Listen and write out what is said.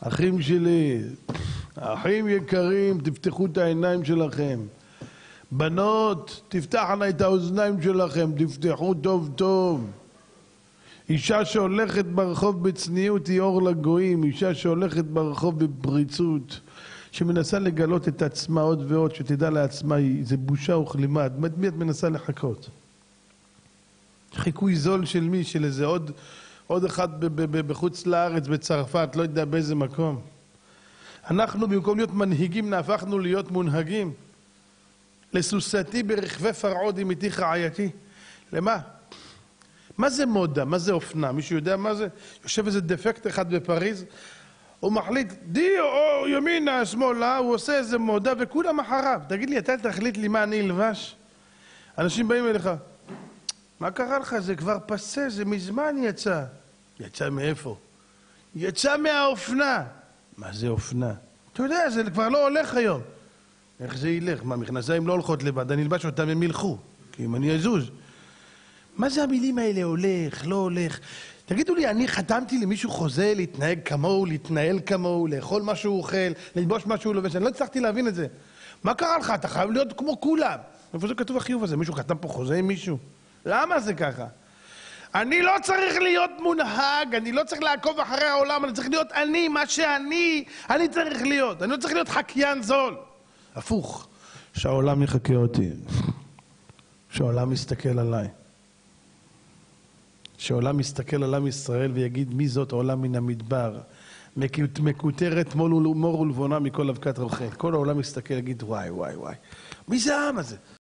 אחים שלי, אחים יקרים, תפתחו את העיניים שלכם. בנות, תפתחנה את האוזניים שלכם, תפתחו טוב טוב. אישה שהולכת ברחוב בצניעות היא אור לגויים, אישה שהולכת ברחוב בפריצות, שמנסה לגלות את עצמה עוד ועוד, שתדע לעצמה, זה בושה וכלימה, מי את מנסה לחכות? חיקוי זול של מי? של איזה עוד אחד בחוץ לארץ, בצרפת, לא יודע באיזה מקום. אנחנו במקום להיות מנהיגים נהפכנו להיות מונהגים. לסוסתי ברכבי פרעוד איתי רעייתי. למה? מה זה מודה? מה זה אופנה? מישהו יודע מה זה? יושב איזה דפקט אחד בפריז, הוא מחליט די או ימינה, שמאלה, הוא עושה איזה מודה וכולם אחריו. תגיד לי, אתה תחליט לי מה אני אלבש? אנשים באים אליך, מה קרה לך? זה כבר פסה, זה מזמן יצא. יצא מאיפה? יצא מהאופנה. מה זה אופנה? אתה יודע, זה כבר לא הולך היום. איך זה ילך? מה, מכנסיים לא הולכות לבד, אני אלבש אותם, הם ילכו. כי אם אני אזוז. מה זה המילים האלה? הולך, לא הולך? תגידו לי, אני חתמתי למישהו חוזה להתנהג כמוהו, להתנהל כמוהו, לאכול מה שהוא אוכל, ללבוש מה שהוא לובש, אני לא הצלחתי להבין את זה. מה קרה לך? אתה חייב להיות כמו כולם. איפה זה כתוב החיוב הזה? מישהו חתם פה חוזה עם מישהו? למה זה ככה? אני לא צריך להיות מונהג, אני לא צריך לעקוב אחרי העולם, אני צריך להיות אני, מה אני צריך להיות. אני לא צריך להיות חקיין זול. הפוך, שהעולם יחכה אותי, שהעולם יסתכל עליי. שהעולם יסתכל על עם ישראל ויגיד מי זאת עולם מן המדבר, מקוטרת מור ולבונה מכל אבקת רחל. כל העולם יסתכל ויגיד וואי וואי וואי, מי זה העם הזה?